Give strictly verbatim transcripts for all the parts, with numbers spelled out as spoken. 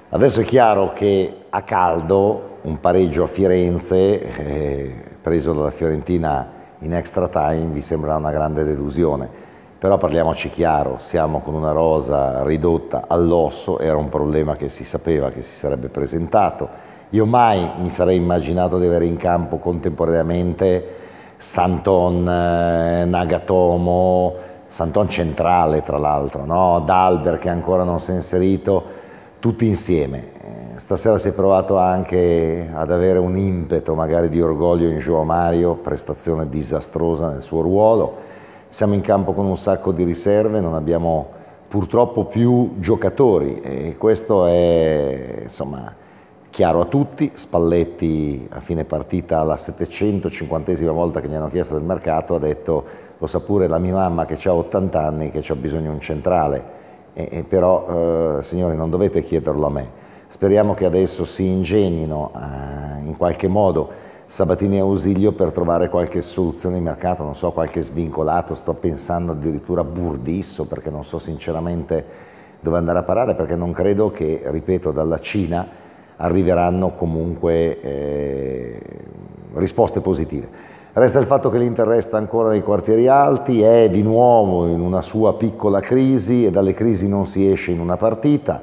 Adesso è chiaro che a caldo un pareggio a Firenze, eh, preso dalla Fiorentina in extra time, vi sembra una grande delusione. Però parliamoci chiaro, siamo con una rosa ridotta all'osso, era un problema che si sapeva che si sarebbe presentato. Io mai mi sarei immaginato di avere in campo contemporaneamente Santon, eh, Nagatomo, Santon centrale tra l'altro, no? Dalber che ancora non si è inserito, tutti insieme. Stasera si è provato anche ad avere un impeto magari di orgoglio in João Mario, prestazione disastrosa nel suo ruolo. Siamo in campo con un sacco di riserve, non abbiamo purtroppo più giocatori e questo è insomma chiaro a tutti. Spalletti a fine partita, alla settecentocinquantesima volta che gli hanno chiesto del mercato, ha detto: lo sa pure la mia mamma che ha ottanta anni che c'ha bisogno di un centrale. E, e però, eh, signori, non dovete chiederlo a me. Speriamo che adesso si ingegnino eh, in qualche modo Sabatini e Ausilio per trovare qualche soluzione di mercato, non so, qualche svincolato, sto pensando addirittura a Burdisso, perché non so sinceramente dove andare a parare, perché non credo che, ripeto, dalla Cina arriveranno comunque eh, risposte positive. Resta il fatto che l'Inter resta ancora nei quartieri alti, è di nuovo in una sua piccola crisi e dalle crisi non si esce in una partita.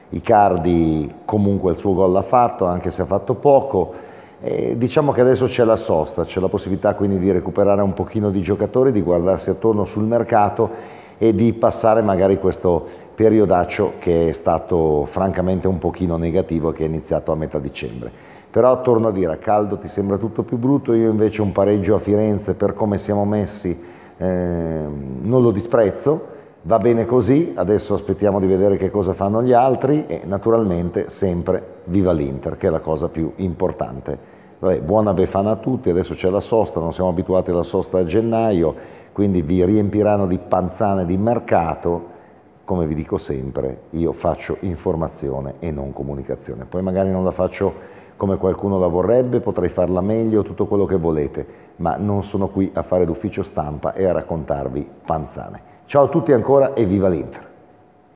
Icardi comunque il suo gol l'ha fatto, anche se ha fatto poco. E diciamo che adesso c'è la sosta, c'è la possibilità quindi di recuperare un pochino di giocatori, di guardarsi attorno sul mercato e di passare magari questo periodaccio che è stato francamente un pochino negativo, che è iniziato a metà dicembre. Però torno a dire, a caldo ti sembra tutto più brutto, io invece un pareggio a Firenze per come siamo messi eh, non lo disprezzo, va bene così, adesso aspettiamo di vedere che cosa fanno gli altri e naturalmente sempre viva l'Inter, che è la cosa più importante. Vabbè, buona Befana a tutti, adesso c'è la sosta, non siamo abituati alla sosta a gennaio, quindi vi riempiranno di panzane di mercato. Come vi dico sempre, io faccio informazione e non comunicazione, poi magari non la faccio come qualcuno la vorrebbe, potrei farla meglio, tutto quello che volete, ma non sono qui a fare d'ufficio stampa e a raccontarvi panzane. Ciao a tutti ancora e viva l'Inter!